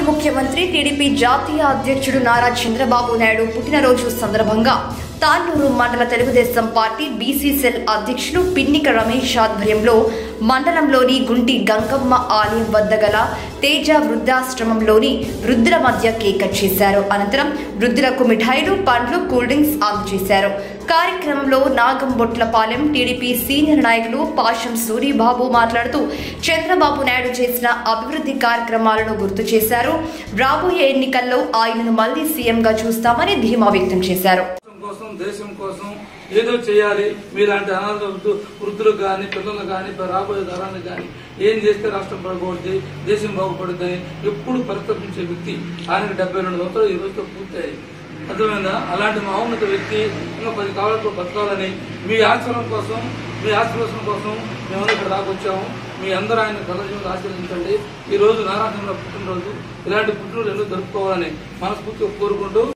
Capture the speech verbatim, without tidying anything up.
ముఖ్యమంత్రి టీడీపీ జాతీయ అధ్యక్షుడు నారా చంద్రబాబు నాయుడు పుట్టినరోజు సందర్భంగా తాళ్లూరు మండల తెలుగుదేశం పార్టీ బీసీ సెల్ అధ్యక్షులు పిన్నిక రమేష్ ఆధ్వర్యంలో మండలంలోని గుంటి గంగమ్మ ఆలయం వద్ద గల తేజ వృద్ధాశ్రమంలోని వృద్ధుల మధ్య కేక్ కట్ చేశారు. అనంతరం వృద్ధులకు మిఠాయిలు, పండ్లు, కూల్ డ్రింక్స్ అందజేశారు. కార్యక్రమంలో నాగంబొట్లపాలెం టీడీపీ సీనియర్ నాయకులు పాషం సూరిబాబు మాట్లాడుతూ చంద్రబాబు నాయుడు చేసిన అభివృద్ధి కార్యక్రమాలను గుర్తు చేశారు. రాబోయే ఎన్నికల్లో ఆయనను మళ్లీ సీఎంగా చూస్తామని ధీమా వ్యక్తం చేశారు. దేశం కోసం ఏదో చేయాలి, మీలాంటి అనాథ వృద్ధులకు కానీ పిల్లలకు కానీ రాబోయే తరానికి కానీ ఏం చేస్తే రాష్ట్రం బాగుపడుతుంది, దేశం బాగుపడుతుందని ఎప్పుడు పరితపించే వ్యక్తి. ఆయనకు డెబ్బై రెండు సంవత్సరాలు ఈ రోజుతో పూర్తయ్యాయి. అర్థమైందా? అలాంటి మహోన్నత వ్యక్తి ఇంకా పది కాలాలకు బతకాలని మీ ఆశ్రమం కోసం మీ ఆశ్రమం కోసం మేమందరూ ఇక్కడ దాకొచ్చాము. మీ అందరూ ఆయన కళజీవులు ఆశీర్వదించండి. ఈ రోజు నారా చంద్రబాబు పుట్టినరోజు, ఇలాంటి పుట్టినరోజు ఎన్నో జరుపుకోవాలని మనస్ఫూర్తిగా కోరుకుంటూ